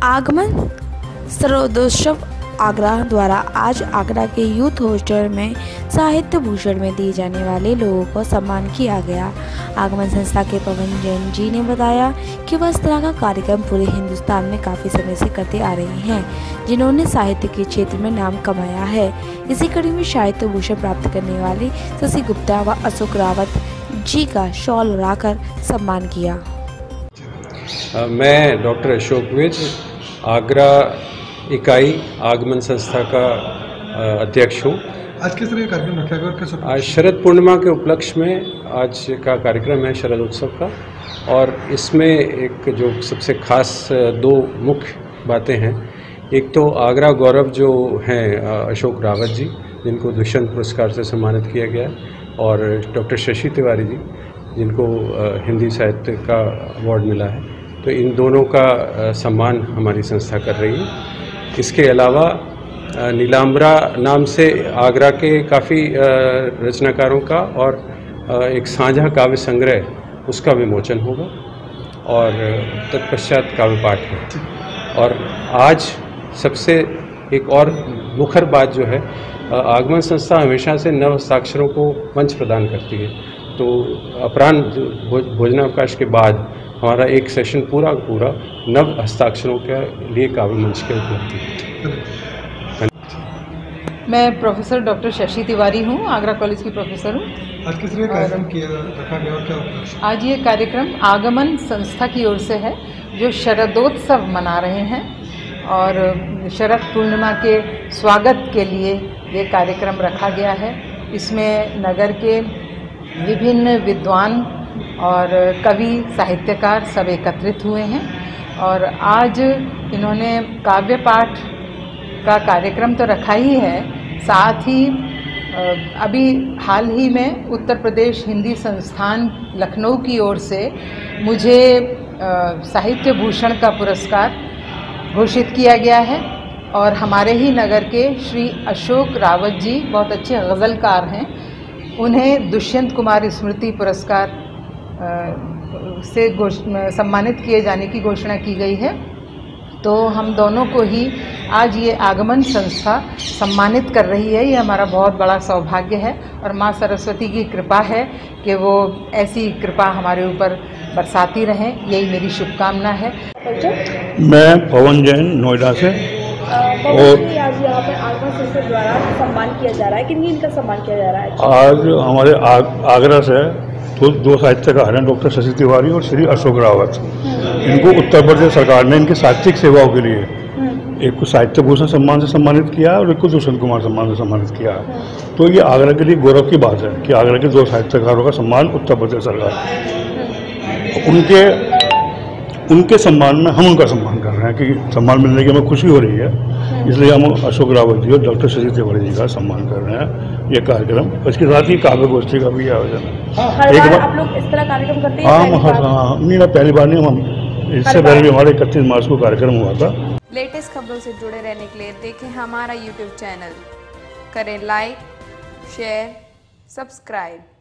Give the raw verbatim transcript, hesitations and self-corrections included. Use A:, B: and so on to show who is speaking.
A: आगमन सर्वोत्सव आगरा द्वारा आज आगरा के यूथ हॉस्टल में साहित्य भूषण में दिए जाने वाले लोगों को सम्मान किया गया। आगमन संस्था के पवन जैन जी ने बताया कि वह इस तरह का कार्यक्रम पूरे हिंदुस्तान में काफ़ी समय से करते आ रहे हैं, जिन्होंने साहित्य के क्षेत्र में नाम कमाया है। इसी कड़ी में साहित्य भूषण प्राप्त करने वाले शशि गुप्ता व अशोक रावत जी का शॉल उड़ाकर सम्मान किया।
B: मैं डॉक्टर अशोक विज, आगरा इकाई आगमन संस्था का अध्यक्ष हूँ।
C: आज किस तरह का कार्यक्रम रखा गया और कैसे?
B: आज शरद पूर्णिमा के उपलक्ष्य में आज का कार्यक्रम है शरद उत्सव का, और इसमें एक जो सबसे खास दो मुख्य बातें हैं। एक तो आगरा गौरव जो हैं अशोक रावत जी, जिनको दुष्यंत पुरस्कार से सम्मानित किया गया है, और डॉक्टर शशि तिवारी जी, जिनको हिंदी साहित्य का अवार्ड मिला है। तो इन दोनों का सम्मान हमारी संस्था कर रही है। इसके अलावा नीलांबरा नाम से आगरा के काफ़ी रचनाकारों का और एक साझा काव्य संग्रह, उसका विमोचन होगा, और तत्पश्चात काव्य पाठ है। और आज सबसे एक और मुखर बात जो है, आगमन संस्था हमेशा से नव हस्ताक्षरों को मंच प्रदान करती है। तो अपराह्न भोजनावकाश के बाद हमारा एक सेशन पूरा पूरा नव हस्ताक्षरों के लिए काव्य मंच के उपलब्ध है।
D: मैं प्रोफेसर डॉक्टर शशि तिवारी हूँ, आगरा कॉलेज की प्रोफेसर हूँ।
C: आज किस तरह कार्यक्रम किया रखा गया और क्या?
D: आज ये कार्यक्रम आगमन संस्था की ओर से है, जो शरदोत्सव मना रहे हैं, और शरद पूर्णिमा के स्वागत के लिए ये कार्यक्रम रखा गया है। इसमें नगर के विभिन्न विद्वान और कवि साहित्यकार सब एकत्रित हुए हैं, और आज इन्होंने काव्य पाठ का कार्यक्रम तो रखा ही है, साथ ही अभी हाल ही में उत्तर प्रदेश हिंदी संस्थान लखनऊ की ओर से मुझे साहित्य भूषण का पुरस्कार घोषित किया गया है। और हमारे ही नगर के श्री अशोक रावत जी बहुत अच्छे गज़लकार हैं, उन्हें दुष्यंत कुमार स्मृति पुरस्कार से सम्मानित किए जाने की घोषणा की गई है। तो हम दोनों को ही आज ये आगमन संस्था सम्मानित कर रही है। ये हमारा बहुत बड़ा सौभाग्य है, और माँ सरस्वती की कृपा है कि वो ऐसी कृपा हमारे ऊपर बरसाती रहें, यही मेरी शुभकामना है।
E: मैं पवन जैन, नोएडा से।
F: और आज यहाँ पर आगमन संस्था द्वारा सम्मान किया जा रहा है, किन इनका सम्मान किया जा रहा है?
E: आज हमारे आग, आगरा से तो दो साहित्यकार हैं, डॉक्टर शशि तिवारी और श्री अशोक रावत। इनको उत्तर प्रदेश सरकार ने इनकी साहित्यिक सेवाओं के लिए एक को साहित्य भूषण सम्मान से सम्मानित किया और एक को दुष्यंत कुमार सम्मान से सम्मानित किया है। तो ये आगरा के लिए गौरव की बात है कि आगरा के दो साहित्यकारों का सम्मान उत्तर प्रदेश सरकार, उनके उनके सम्मान में हम उनका सम्मान कर रहे हैं कि सम्मान मिलने की हमें खुशी हो रही है। इसलिए हम अशोक रावत जी और डॉक्टर शशि तिवारी जी का सम्मान कर रहे हैं। ये कार्यक्रम, इसके साथ ही काव्य गोष्ठी का भी आयोजन है।
F: हर बार आप लोग इस तरह कार्यक्रम करते हैं?
E: हाँ हाँ, नहीं ना, पहली बार नहीं, हम इससे पहले भी हमारे इकतीस मार्च को कार्यक्रम हुआ था।
G: लेटेस्ट खबरों से जुड़े रहने के लिए देखें हमारा यूट्यूब चैनल, करें लाइक, शेयर, सब्सक्राइब।